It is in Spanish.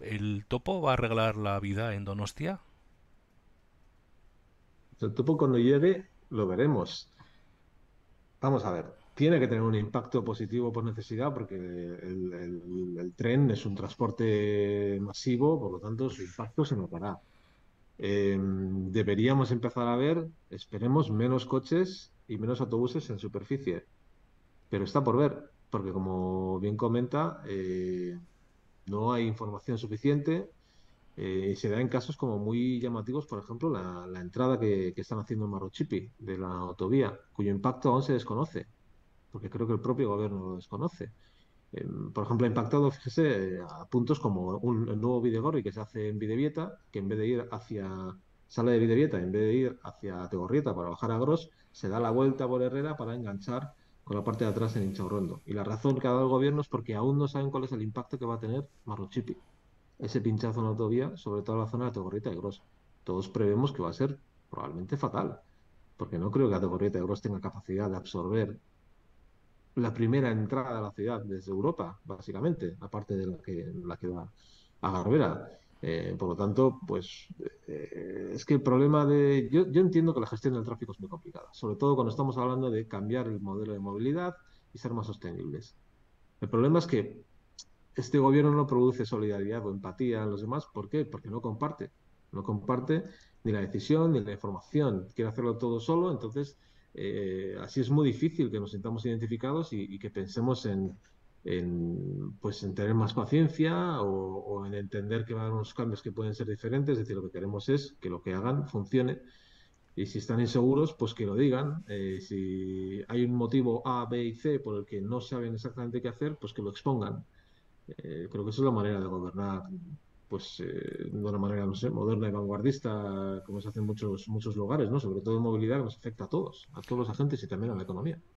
¿El topo va a arreglar la vida en Donostia? El topo cuando llegue lo veremos. Vamos a ver, tiene que tener un impacto positivo por necesidad porque el tren es un transporte masivo, por lo tanto su impacto se notará. Deberíamos empezar a ver, esperemos, menos coches y menos autobuses en superficie, pero está por ver, porque como bien comenta, no hay información suficiente. Y se da en casos como muy llamativos, por ejemplo, la entrada que están haciendo en Marrochipi de la autovía, cuyo impacto aún se desconoce, porque creo que el propio gobierno lo desconoce. Por ejemplo, ha impactado, fíjese, a puntos como el nuevo Bidegorri que se hace en Bidebieta, que en vez de ir hacia, sale de Bidebieta, en vez de ir hacia Tegorrieta para bajar a Gros, se da la vuelta por Herrera para enganchar con la parte de atrás en Inchaurrondo. Y la razón que ha dado el gobierno es porque aún no saben cuál es el impacto que va a tener Marrochipi, ese pinchazo en la autovía, sobre todo en la zona de Tegorrieta y Gros. Todos prevemos que va a ser probablemente fatal, porque no creo que Tegorrieta y Gros tenga capacidad de absorber la primera entrada a la ciudad desde Europa, básicamente, aparte de la que va a Garbera. Por lo tanto, pues es que el problema de... Yo entiendo que la gestión del tráfico es muy complicada, sobre todo cuando estamos hablando de cambiar el modelo de movilidad y ser más sostenibles. El problema es que este gobierno no produce solidaridad o empatía en los demás. ¿Por qué? Porque no comparte. No comparte ni la decisión ni la información. Quiere hacerlo todo solo. Entonces, así es muy difícil que nos sintamos identificados y que pensemos pues, en tener más paciencia o en entender que va a haber unos cambios que pueden ser diferentes. Es decir, lo que queremos es que lo que hagan funcione. Y si están inseguros, pues que lo digan. Si hay un motivo A, B y C por el que no saben exactamente qué hacer, pues que lo expongan. Creo que esa es la manera de gobernar, pues de una manera, no sé, moderna y vanguardista, como se hace en muchos lugares, ¿no? Sobre todo en movilidad, que nos afecta a todos los agentes y también a la economía.